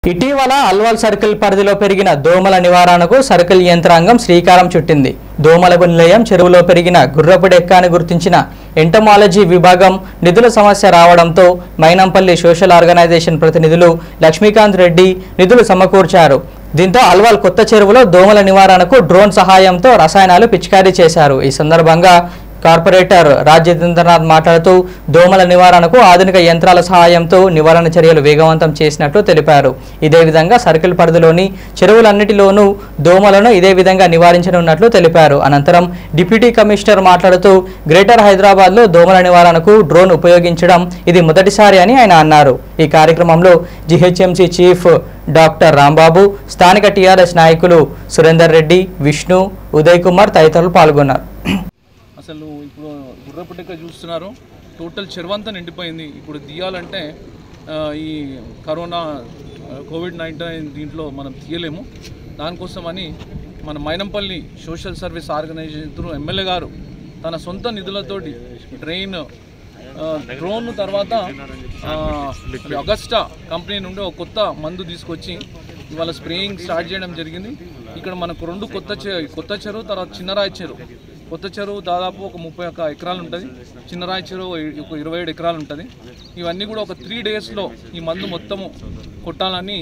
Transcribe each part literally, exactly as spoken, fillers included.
ఇటీవల అల్వాల్ సర్కిల్ పరిధిలో పెరిగిన దోమల నివారణకు సర్కిల్ యంత్రాంగం శ్రీకారం చుట్టింది. దోమలకు నిలయం చెరువులో పెరిగిన గుర్రపు డెక్కాని గుర్తించిన ఎంటమాలజీ విభాగం నిధుల సమస్య రావడంతో మైనంపల్లి సోషల్ ఆర్గనైజేషన్ ప్రతినిధులు లక్ష్మీకాంత్ రెడ్డి నిధులు సమకూర్చారు. దీంతో అల్వాల్ కొత్త చెరువులో దోమల నివారణకు డ్రోన్ సహాయంతో రసాయనాలు పిచికారీ చేశారు. ఈ సందర్భంగా కార్పొరేటర్ రాజేంద్రనాథ్ మాట్లాడుతూ దోమల నివారణకు ఆధునిక యంత్రాల సహాయంతో నివారణ చర్యలు వేగవంతం చేసినట్లు తెలిపారు. ఇదే విధంగా సర్కిల్ పరిధిలోని చెరువులన్నిటిలోనూ దోమలను ఇదే విధంగా నివారించనున్నట్లు తెలిపారు. అనంతరం డిప్యూటీ కమిషనర్ మాట్లాడుతూ గ్రేటర్ హైదరాబాద్లో దోమల నివారణకు డ్రోన్ ఉపయోగించడం ఇది మొదటిసారి అని ఆయన అన్నారు. ఈ కార్యక్రమంలో జిహెచ్ఎంసీ చీఫ్ డాక్టర్ రాంబాబు, స్థానిక టీఆర్ఎస్ నాయకులు సురేందర్ రెడ్డి, విష్ణు, ఉదయ్ కుమార్ తదితరులు పాల్గొన్నారు. అసలు ఇప్పుడు గుర్రపు డెక్క చూస్తున్నారు, టోటల్ చెరువంతా నిండిపోయింది. ఇప్పుడు తీయాలంటే ఈ కరోనా కోవిడ్ నైన్టీన్ దీంట్లో మనం తీయలేము. దానికోసమని మన Mynampally social service organisation MLA గారు తన సొంత నిధులతోటి డ్రైన్ డ్రోన్ తర్వాత అగస్టా కంపెనీ నుండి ఒక కొత్త మందు తీసుకొచ్చి ఇవాళ స్ప్రేయింగ్ స్టార్ట్ చేయడం జరిగింది. ఇక్కడ మనకు రెండు కొత్త కొత్త చెరువు, తర్వాత చిన్నరాయి చెరువు. కొత్త చెరువు దాదాపు ఒక ముప్పై ఒక్క ఎకరాలు ఉంటుంది, చిన్నరాయి చెరువు ఒక ఇరవై ఏడు ఎకరాలు ఉంటుంది. ఇవన్నీ కూడా ఒక త్రీ డేస్లో ఈ మందు మొత్తము కొట్టాలని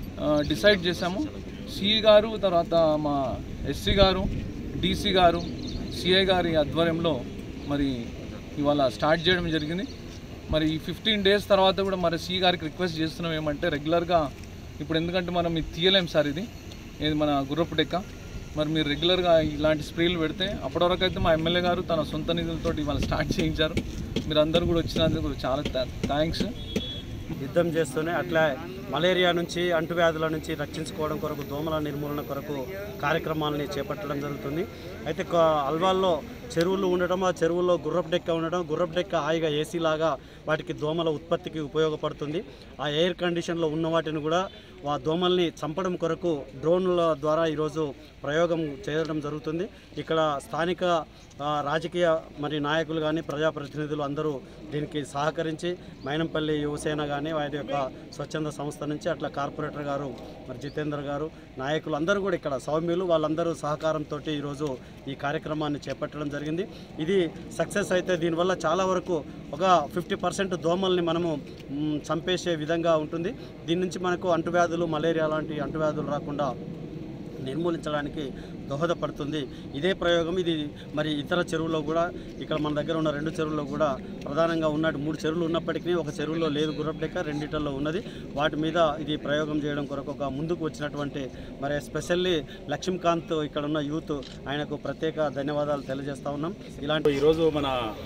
డిసైడ్ చేశాము. సిఈ గారు, తర్వాత మా ఎస్సీ గారు, డీసీ గారు, సిఐ గారి ఆధ్వర్యంలో మరి ఇవాళ స్టార్ట్ చేయడం జరిగింది. మరి ఈ ఫిఫ్టీన్ డేస్ తర్వాత కూడా మరి సిఈ గారికి రిక్వెస్ట్ చేస్తున్నాం ఏమంటే రెగ్యులర్గా ఇప్పుడు ఎందుకంటే మనం ఇది తీయలేం సార్, ఇది ఇది మన గుర్రపు డెక్క, మరి మీరు రెగ్యులర్గా ఇలాంటి స్ప్రేలు పెడితే అప్పటివరకు అయితే మా ఎమ్మెల్యే గారు తన సొంత నిధులతో ఇవాళ స్టార్ట్ చేయించారు. మీరు అందరూ కూడా వచ్చినందుకు చాలా థ్యాంక్స్. యుద్ధం చేస్తూనే అట్లా మలేరియా నుంచి, అంటువ్యాధుల నుంచి రక్షించుకోవడం కొరకు, దోమల నిర్మూలన కొరకు కార్యక్రమాలని చేపట్టడం జరుగుతుంది. అయితే అల్వాల్లో చెరువులు ఉండడం, ఆ చెరువుల్లో గుర్రపు డెక్క ఉండడం, గుర్రపు డెక్క హాయిగా ఏసీ లాగా వాటికి దోమల ఉత్పత్తికి ఉపయోగపడుతుంది. ఆ ఎయిర్ కండిషన్లో ఉన్న వాటిని కూడా ఆ దోమల్ని చంపడం కొరకు డ్రోన్ల ద్వారా ఈరోజు ప్రయోగం చేయడం జరుగుతుంది. ఇక్కడ స్థానిక రాజకీయ మరి నాయకులు కానీ, ప్రజాప్రతినిధులు అందరూ దీనికి సహకరించి మైనంపల్లి యువసేన కానీ, వారి యొక్క స్వచ్ఛంద సంస్థ నుంచి అట్లా కార్పొరేటర్ గారు, మరి జితేందర్ గారు, నాయకులు అందరూ కూడా ఇక్కడ సౌమ్యులు వాళ్ళందరూ సహకారంతో ఈరోజు ఈ కార్యక్రమాన్ని చేపట్టడం జరిగింది. ఇది సక్సెస్ అయితే దీనివల్ల చాలా వరకు ఒక ఫిఫ్టీ పర్సెంట్ దోమల్ని మనము చంపేసే విధంగా ఉంటుంది. దీని నుంచి మనకు అంటువ్యాధులు, మలేరియా లాంటి అంటువ్యాధులు రాకుండా నిర్మూలించడానికి దోహదపడుతుంది. ఇదే ప్రయోగం ఇది మరి ఇతర చెరువుల్లో కూడా, ఇక్కడ మన దగ్గర ఉన్న రెండు చెరువుల్లో కూడా ప్రధానంగా ఉన్నట్టు మూడు చెరువులు ఉన్నప్పటికీ ఒక చెరువులో లేదు గుర్రపు డెక్క, రెండిటల్లో ఉన్నది. వాటి మీద ఇది ప్రయోగం చేయడం కొరకు ఒక ముందుకు వచ్చినటువంటి మరి ఎస్పెషల్లీ లక్ష్మీకాంత్, ఇక్కడ ఉన్న యూత్, ఆయనకు ప్రత్యేక ధన్యవాదాలు తెలియజేస్తూ ఉన్నాం. ఇలాంటి ఈరోజు మన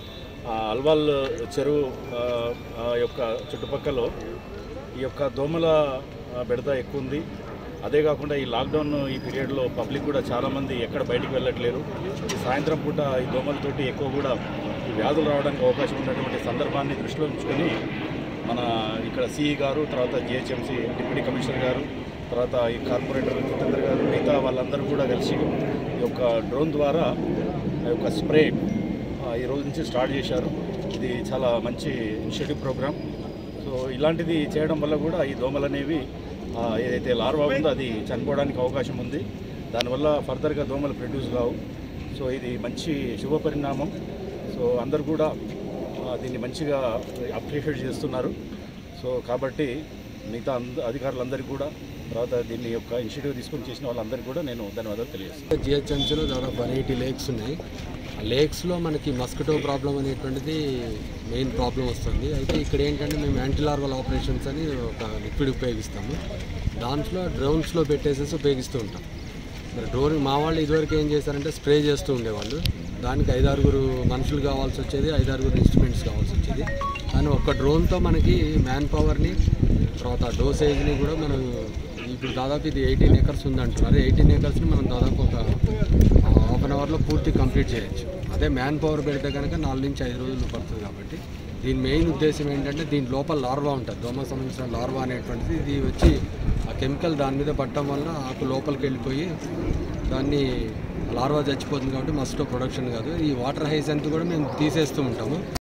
అల్వాల్ చెరువు యొక్క చుట్టుపక్కల ఈ యొక్క దోమల బెడద ఎక్కువ ఉంది. అదే కాకుండా ఈ లాక్డౌన్ ఈ పీరియడ్లో పబ్లిక్ కూడా చాలామంది ఎక్కడ బయటికి వెళ్ళట్లేరు. ఈ సాయంత్రం పూట ఈ దోమలతోటి ఎక్కువ కూడా ఈ వ్యాధులు రావడానికి అవకాశం ఉన్నటువంటి సందర్భాన్ని దృష్టిలో ఉంచుకొని మన ఇక్కడ సిఈ గారు, తర్వాత జిహెచ్ఎంసీ డిప్యూటీ కమిషనర్ గారు, తర్వాత ఈ కార్పొరేటర్ జితేందర్ గారు, మిగతా వాళ్ళందరూ కూడా కలిసి ఈ యొక్క డ్రోన్ ద్వారా ఈ యొక్క స్ప్రే ఈ రోజు నుంచి స్టార్ట్ చేశారు. ఇది చాలా మంచి ఇనిషియేటివ్ ప్రోగ్రామ్. సో ఇలాంటిది చేయడం వల్ల కూడా ఈ దోమలు అనేవి ఏదైతే లార్వా ఉందో అది చనిపోవడానికి అవకాశం ఉంది. దానివల్ల ఫర్దర్గా దోమలు ప్రొడ్యూస్ కావు. సో ఇది మంచి శుభ పరిణామం. సో అందరు కూడా దీన్ని మంచిగా అప్రిషియేట్ చేస్తున్నారు. సో కాబట్టి మిగతా అధికారులందరికీ కూడా, తర్వాత దీన్ని యొక్క ఇనిషియేటివ్ తీసుకొని చేసిన వాళ్ళందరికీ కూడా నేను ధన్యవాదాలు తెలియజేస్తాను. జిహెచ్ఎంసీలో దాదాపు వన్ ఎయిటీ లేక్స్ ఉన్నాయి. ఆ లేక్స్లో మనకి మస్కిటో ప్రాబ్లం అనేటువంటిది మెయిన్ ప్రాబ్లం వస్తుంది. అయితే ఇక్కడ ఏంటంటే మేము యాంటీలార్వల్ ఆపరేషన్స్ అని ఒక లిక్విడ్ ఉపయోగిస్తాము. దాంట్లో డ్రోన్స్లో పెట్టేసేసి ఉపయోగిస్తూ ఉంటాం. మరి డ్రోన్ మా వాళ్ళు ఇదివరకు ఏం చేశారంటే స్ప్రే చేస్తూ ఉండేవాళ్ళు. దానికి ఐదారుగురు మనుషులు కావాల్సి వచ్చేది, ఐదారుగురు ఇన్స్ట్రుమెంట్స్ కావాల్సి వచ్చేది. కానీ ఒక్క డ్రోన్తో మనకి మ్యాన్ పవర్ని, తర్వాత డోసేజ్ని కూడా మనం ఇప్పుడు దాదాపు ఇది ఎయిటీన్ ఏకర్స్ ఉందంటున్నారు. ఎయిటీన్ ఏకర్స్ని మనం దాదాపు ఒక హాఫ్ అన్ అవర్లో పూర్తి కంప్లీట్ చేయొచ్చు. అదే మ్యాన్ పవర్ పెడితే కనుక నాలుగు నుంచి ఐదు రోజులు పడుతుంది. కాబట్టి దీని మెయిన్ ఉద్దేశం ఏంటంటే దీని లోపల లార్వా ఉంటుంది, దోమకు సంబంధించిన లార్వా అనేటువంటిది. ఇది వచ్చి ఆ కెమికల్ దాని మీద పట్టడం వల్ల ఆకు లోపలికి వెళ్ళిపోయి దాన్ని లార్వా చచ్చిపోతుంది. కాబట్టి మస్కిటో ప్రొడక్షన్ కాదు. ఈ వాటర్ హైజెంట్ కూడా మేము తీసేస్తూ ఉంటాము.